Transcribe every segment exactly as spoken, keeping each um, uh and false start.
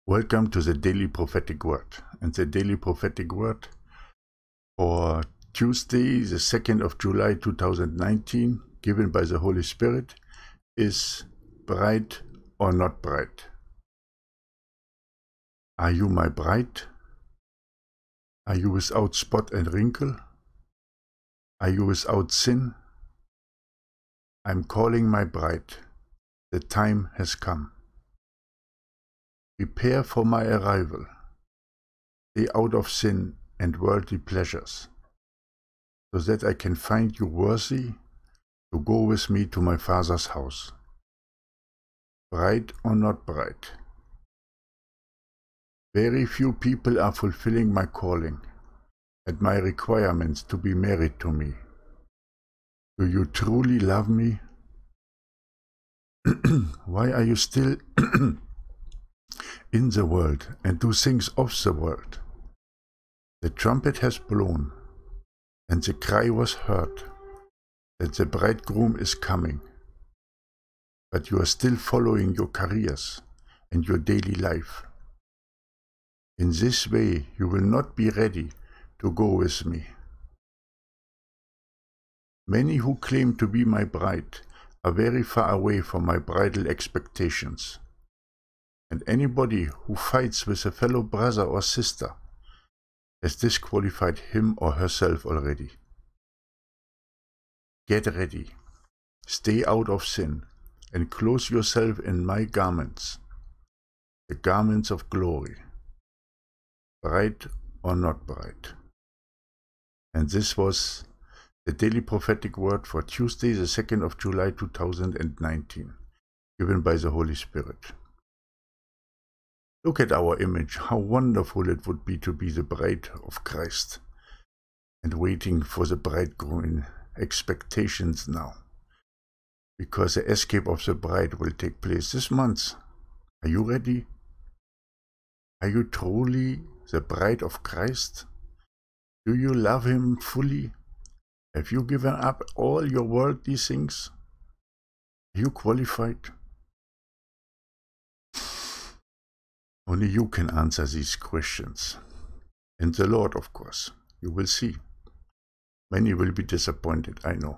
Welcome to the Daily Prophetic Word. And the Daily Prophetic Word for Tuesday, the second of July two thousand nineteen, given by the Holy Spirit, is bride or not bride. Are you my bride? Are you without spot and wrinkle? Are you without sin? I'm calling my bride. The time has come. Prepare for my arrival. Stay out of sin and worldly pleasures, so that I can find you worthy to go with me to my Father's house. Bride or not bride? Very few people are fulfilling my calling and my requirements to be married to me. Do you truly love me? Why are you still in the world and do things of the world? The trumpet has blown, and the cry was heard that the bridegroom is coming. But you are still following your careers and your daily life. In this way, you will not be ready to go with me. Many who claim to be my bride are very far away from my bridal expectations. And anybody who fights with a fellow brother or sister has disqualified him or herself already. Get ready, stay out of sin, and clothe yourself in my garments, the garments of glory, bride or not bride. And this was the Daily Prophetic Word for Tuesday, the second of July two thousand nineteen, given by the Holy Spirit. Look at our image, how wonderful it would be to be the bride of Christ and waiting for the bridegroom in expectations now, because the escape of the bride will take place this month. Are you ready? Are you truly the bride of Christ? Do you love him fully? Have you given up all your worldly things? Are you qualified? Only you can answer these questions. And the Lord, of course. You will see. Many will be disappointed, I know.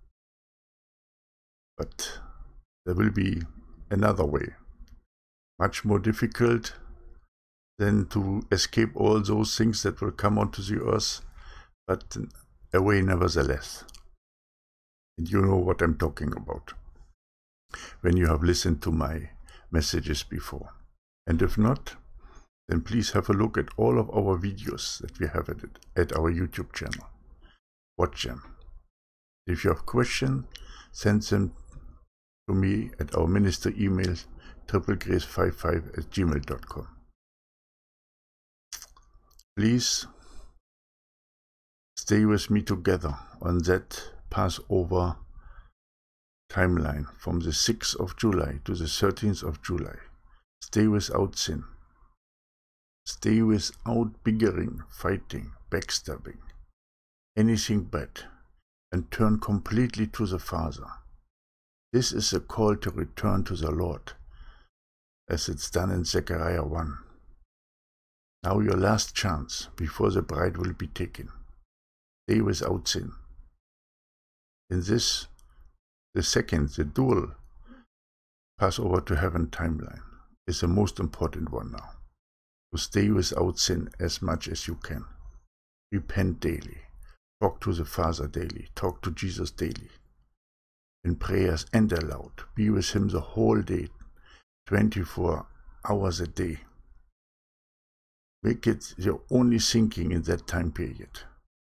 But there will be another way, much more difficult than to escape all those things that will come onto the earth, but a way nevertheless. And you know what I'm talking about when you have listened to my messages before. And if not, then please have a look at all of our videos that we have at, it, at our YouTube channel. Watch them. If you have questions, send them to me at our minister email, triple grace fifty-five at gmail dot com. Please stay with me together on that Passover timeline from the sixth of July to the thirteenth of July. Stay without sin. Stay without bickering, fighting, backstabbing, anything bad, and turn completely to the Father. This is a call to return to the Lord, as it's done in Zechariah one. Now your last chance before the bride will be taken. Stay without sin. In this, the second, the dual Passover to heaven timeline is the most important one now. To stay without sin as much as you can. Repent daily. Talk to the Father daily. Talk to Jesus daily. In prayers and aloud. Be with him the whole day, twenty-four hours a day. Make it your only thinking in that time period.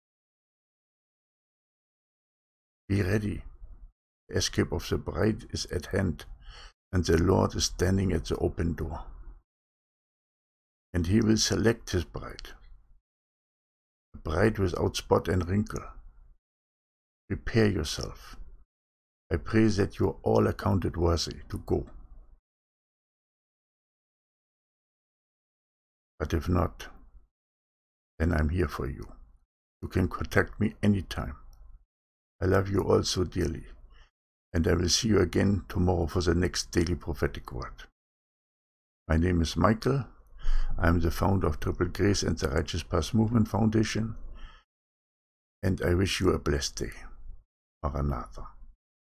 Be ready. The escape of the bride is at hand, and the Lord is standing at the open door. And he will select his bride, a bride without spot and wrinkle. Prepare yourself. I pray that you are all accounted worthy to go. But if not, then I'm here for you. You can contact me anytime. I love you all so dearly, and I will see you again tomorrow for the next Daily Prophetic Word. My name is Michael, I'm the founder of Triple Grace and the Righteous Path Movement Foundation, and I wish you a blessed day. Maranatha.